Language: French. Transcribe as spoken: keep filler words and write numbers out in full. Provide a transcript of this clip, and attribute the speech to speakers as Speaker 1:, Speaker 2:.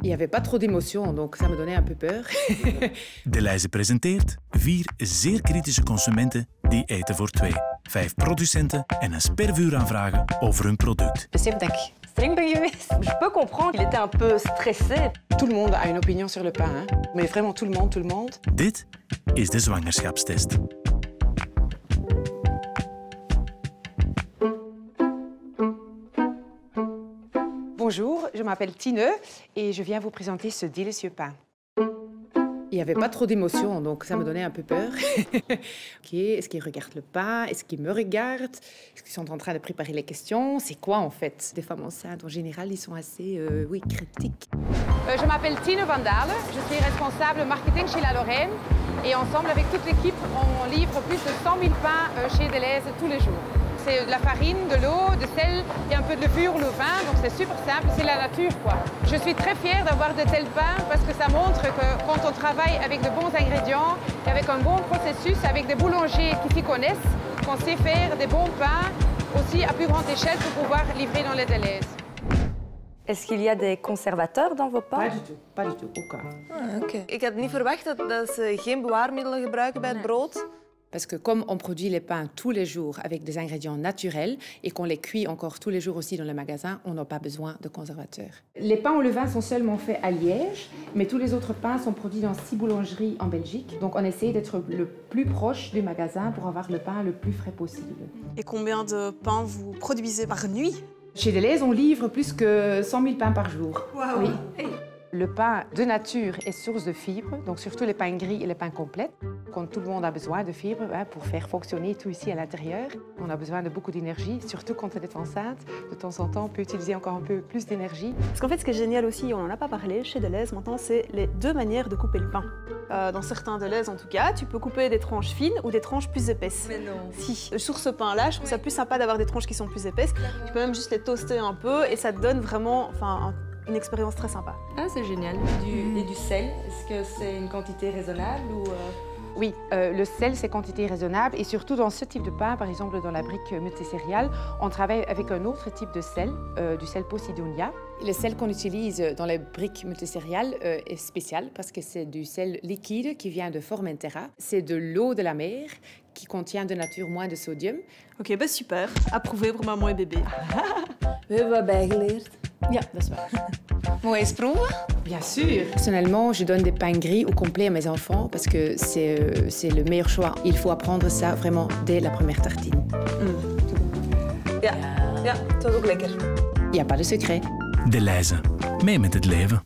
Speaker 1: Il n'y avait pas trop d'émotions, donc ça me donnait un peu peur.
Speaker 2: Deleuze presenteert vier zeer kritische consumenten die eten voor twee. Vijf producenten en een spervuur aanvragen over hun product.
Speaker 3: Besef dat ik streng ben geweest. Je peux comprendre qu'il était un peu stressé.
Speaker 1: Tout le monde a une opinion sur le pain, hein? Mais vraiment tout le monde, tout le monde.
Speaker 2: Dit is de zwangerschapstest.
Speaker 1: Bonjour, je m'appelle Tine et je viens vous présenter ce délicieux pain. Il n'y avait pas trop d'émotions, donc ça me donnait un peu peur. Ok, est-ce qu'ils regardent le pain? Est-ce qu'ils me regardent? Est-ce qu'ils sont en train de préparer les questions? C'est quoi en fait? Des femmes enceintes, en général, ils sont assez euh, oui, critiques. Euh, je m'appelle Tine Van Dalen, je suis responsable marketing chez La Lorraine et ensemble avec toute l'équipe, on livre plus de cent mille pains chez Deleuze tous les jours. C'est de la farine, de l'eau, de sel et un peu de levure, le vin, donc c'est super simple, c'est la nature quoi. Je suis très fière d'avoir de tels pains parce que ça montre que quand on travaille avec de bons ingrédients et avec un bon processus, avec des boulangers qui s'y connaissent, qu'on sait faire des bons pains aussi à plus grande échelle pour pouvoir livrer dans les Deleuze.
Speaker 3: Est-ce qu'il y a des conservateurs dans vos pains?
Speaker 1: Pas du tout, pas du tout, aucun.
Speaker 4: Ah, okay. Ik had niet verwacht dat, dat ze geen bewaarmiddelen gebruiken bij het brood.
Speaker 1: Parce que comme on produit les pains tous les jours avec des ingrédients naturels et qu'on les cuit encore tous les jours aussi dans les magasins, on n'a pas besoin de conservateurs. Les pains au levain sont seulement faits à Liège, mais tous les autres pains sont produits dans six boulangeries en Belgique. Donc on essaie d'être le plus proche du magasin pour avoir le pain le plus frais possible.
Speaker 4: Et combien de pains vous produisez par nuit?
Speaker 1: Chez Deleuze, on livre plus que cent mille pains par jour.
Speaker 4: Wow.
Speaker 1: Oui. Hey. Le pain de nature est source de fibres, donc surtout les pains gris et les pains complets. Quand tout le monde a besoin de fibres hein, pour faire fonctionner tout ici à l'intérieur, on a besoin de beaucoup d'énergie, surtout quand on est enceinte. De temps en temps, on peut utiliser encore un peu plus d'énergie.
Speaker 5: Parce qu'en fait, ce qui est génial aussi, on n'en a pas parlé, chez Deleuze, maintenant, c'est les deux manières de couper le pain.
Speaker 4: Euh, dans certains Deleuze, en tout cas, tu peux couper des tranches fines ou des tranches plus épaisses.
Speaker 3: Mais non.
Speaker 4: Si. Sur ce pain-là, je trouve ça plus sympa d'avoir des tranches qui sont plus épaisses. Tu peux même juste les toaster un peu et ça te donne vraiment enfin, un une expérience très sympa.
Speaker 3: Ah, c'est génial. Du, et du sel, est-ce que c'est une quantité raisonnable ou euh...
Speaker 1: Oui, euh, le sel, c'est quantité raisonnable et surtout dans ce type de pain, par exemple dans la brique multicéréale, on travaille avec un autre type de sel, euh, du sel Posidonia. Le sel qu'on utilise dans les briques multicéréales euh, est spécial parce que c'est du sel liquide qui vient de Formentera. C'est de l'eau de la mer qui contient de nature moins de sodium.
Speaker 4: Ok, bah super. Approuvé pour maman et bébé.
Speaker 3: We hebben wat bijgeleerd.
Speaker 1: Ja, dat is waar.
Speaker 3: Moet je eens proeven?
Speaker 1: Bien sûr. Personnellement, je donne des pains gris au complet à mes enfants parce que c'est euh, c'est le meilleur choix. Il faut apprendre ça vraiment dès la première tartine.
Speaker 4: Mm. Ja, ja, het was ook lekker.
Speaker 1: Il n'y a pas de secret.
Speaker 2: Deleuze. Mee met het leven.